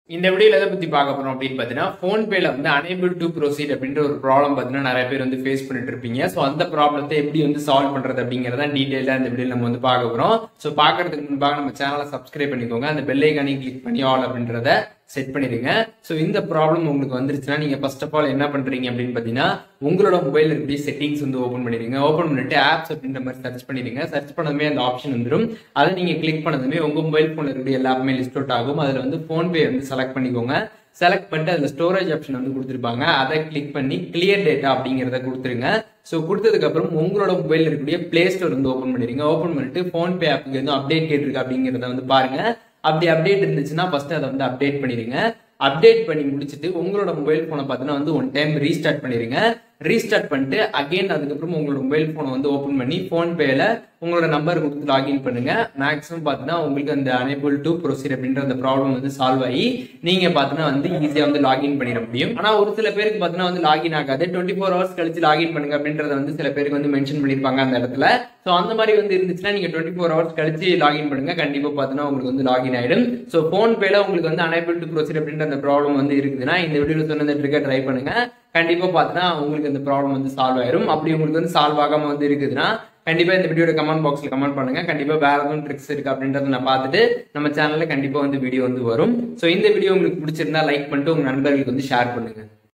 இந்த வீடியோல எதை பத்தி பார்க்க போறோம் அப்படின்னு பாத்தீங்கன்னா phonepe வந்து unable to proceed அப்படின்ற ஒரு ப்ராப்ளம் பாத்தீங்கன்னா நிறைய பேர் வந்து ஃபேஸ் பண்ணிட்டு இருப்பீங்க. சோ அந்த ப்ராப்ளத்தை எப்படி வந்து சால்வ் பண்றது அப்படிங்கறத டீடைலா இந்த வீடியோல நம்ம வந்து பார்க்க போறோம். சோ பார்க்கிறதுக்கு முன்பாக நம்ம சேனலை சப்ஸ்கிரைப் பண்ணிக்கோங்க, அந்த பெல் ஐகானை கிளிக் பண்ணி ஆல் அப்படின்றத செட் பண்ணிடுங்க. சோ இந்த ப்ராப்ளம் உங்களுக்கு வந்துருச்சுன்னா நீங்க ஃபர்ஸ்ட் ஆஃப் ஆல் என்ன பண்றீங்க அப்படின்னு பாத்தீங்கன்னா உங்களோட மொபைல் இருக்கக்கூடிய செட்டிங்ஸ் வந்து ஓபன் பண்ணிடுங்க. ஓபன் பண்ணிட்டு ஆப்ஸ் அப்படின்ற மாதிரி சர்ச் பண்ணிடுங்க. சர்ச் பண்ணதுமே அந்த ஆப்ஷன் வந்துடும். அதை நீங்க கிளிக் பண்ணதுமே உங்க மொபைல் போன்ல இருக்கக்கூடிய எல்லாமே லிஸ்ட் அவுட் ஆகும். அதுல வந்து phonepe வந்து செலக்ட் பண்ணிக்கோங்க. செலக்ட் பண்ணிட்டு அதுல ஸ்டோரேஜ் ஆப்ஷன் வந்து கொடுத்துருப்பாங்க. அதை கிளிக் பண்ணி கிளியர் டேட்டா அப்படிங்கறத கொடுத்துருங்க. ஸோ கொடுத்ததுக்கு அப்புறம் உங்களோட மொபைல் இருக்கக்கூடிய பிளே ஸ்டோர் வந்து ஓப்பன் பண்ணிடுங்க. ஓப்பன் பண்ணிட்டு phonepe ஆப்புக்கு வந்து அப்டேட் கேட்டிருக்கு அப்படிங்கறத வந்து பாருங்க. அப்படி அப்டேட் இருந்துச்சுன்னா ஃபர்ஸ்ட் அதை வந்து அப்டேட் பண்ணிடுங்க. அப்டேட் பண்ணி முடிச்சுட்டு உங்களோட மொபைல் போனை பார்த்தீங்கன்னா வந்து ஒன் டைம் ரீஸ்டார்ட் பண்ணிடுங்க. ரீஸ்டார்ட் பண்ணிட்டு அகைன் அதுக்கப்புறம் உங்களோட மொபைல் போனை வந்து ஓப்பன் பண்ணி phonepe உங்களோட நம்பர் கொடுத்து லாகின் பண்ணுங்க. மேக்ஸிமம் பார்த்தீங்கன்னா உங்களுக்கு அந்த unable to proceed அப்படின்ற அந்த ப்ராப்ளம் வந்து சால்வ் ஆகி நீங்க பார்த்தீங்கன்னா வந்து ஈஸியா வந்து லாகின் பண்ணிட முடியும். ஆனா ஒரு சில பேருக்கு பார்த்தீங்கன்னா வந்து லாகின் ஆகாது. 24 hours கழிச்சு லாகின் பண்ணுங்க அப்படின்றத வந்து சில பேருக்கு வந்து மென்ஷன் பண்ணிருப்பாங்க அந்த இடத்துல. ஸோ அந்த மாதிரி வந்து இருந்துச்சுன்னா நீங்க 24 hours கழிச்சு லாகின் பண்ணுங்க. கண்டிப்பா பார்த்தீங்கன்னா உங்களுக்கு வந்து லாகின் ஆயிடும். ஸோ phonepe உங்களுக்கு வந்து unable to proceed அப்படின்ற அந்த ப்ராப்ளம் வந்து இருக்குதுன்னா இந்த வீடியோல சொன்ன இந்த ட்ரிக்கை ட்ரை பண்ணுங்க. கண்டிப்பா பார்த்தீங்கன்னா உங்களுக்கு இந்த ப்ராப்ளம் வந்து சால்வ் ஆயிரும். அப்படி உங்களுக்கு வந்து சால்வ் ஆகாம வந்து இருக்குதுன்னா கண்டிப்பா இந்த வீடியோட கமெண்ட் பாக்ஸ்ல கமெண்ட் பண்ணுங்க. கண்டிப்பா வேற எதுவும் ட்ரிக்ஸ் இருக்கு அப்படின்றத நான் பார்த்துட்டு நம்ம சேனல்ல கண்டிப்பா வந்து வீடியோ வந்து வரும். ஸோ இந்த வீடியோ உங்களுக்கு பிடிச்சிருந்தா லைக் பண்ணிட்டு உங்க நண்பர்களுக்கு வந்து ஷேர் பண்ணுங்க.